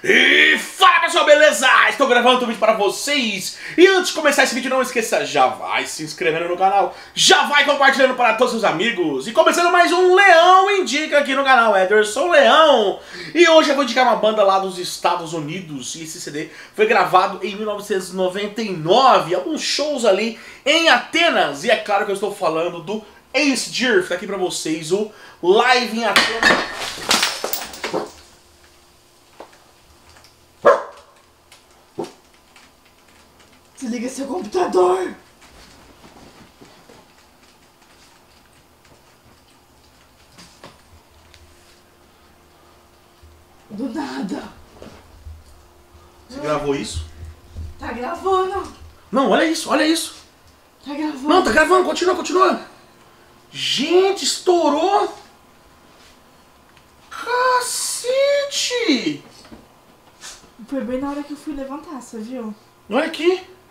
E fala pessoal, beleza? Estou gravando um vídeo para vocês. E antes de começar esse vídeo, não esqueça, já vai se inscrevendo no canal, já vai compartilhando para todos os seus amigos. E começando mais um Leão Indica aqui no canal, Ederson Leão. E hoje eu vou indicar uma banda lá dos Estados Unidos. E esse CD foi gravado em 1999, alguns shows ali em Atenas. E é claro que eu estou falando do Ace Girth, tá aqui pra vocês, o Live em Atenas. Desliga seu computador! Do nada! Você gravou isso? Tá gravando! Não, olha isso, olha isso! Tá gravando! Não, tá gravando, continua, continua! Gente, estourou! Cacete! Foi bem na hora que eu fui levantar, você viu? Olha aqui!